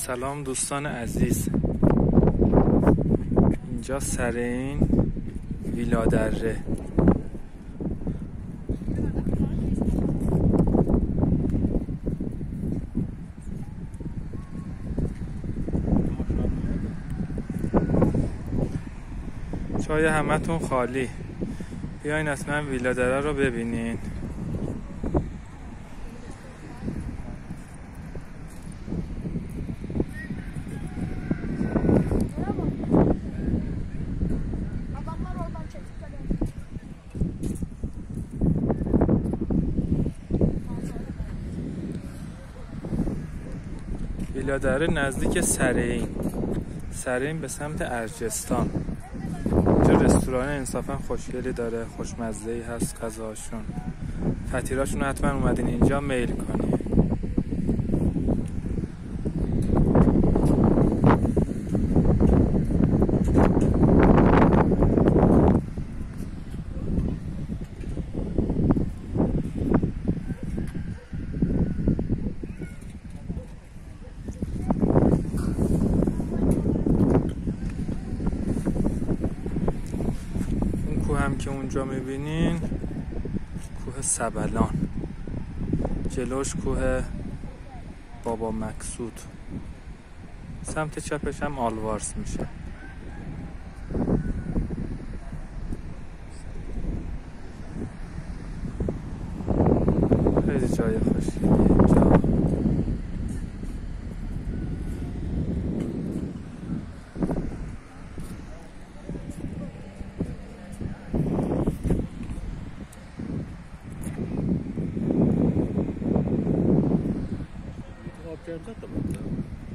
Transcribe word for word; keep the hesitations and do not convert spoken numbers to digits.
سلام دوستان عزیز، اینجا سر این ویلا دره. جای همتون خالی، بیاین حتما ویلا دره رو ببینین. ویلا دره نزدیک سرین سرین به سمت ارجستان. اینجا رستوران انصافا خوشگلی داره، خوشمزه‌ای هست غذاشون. فطیراشون حتما اومدین اینجا میل کنین. کوه هم که اونجا میبینین کوه سبلان، جلوش کوه بابا مقصود، سمت چپش هم آلوارس میشه. خیلی جای خوشگلی اینجا. Tamam.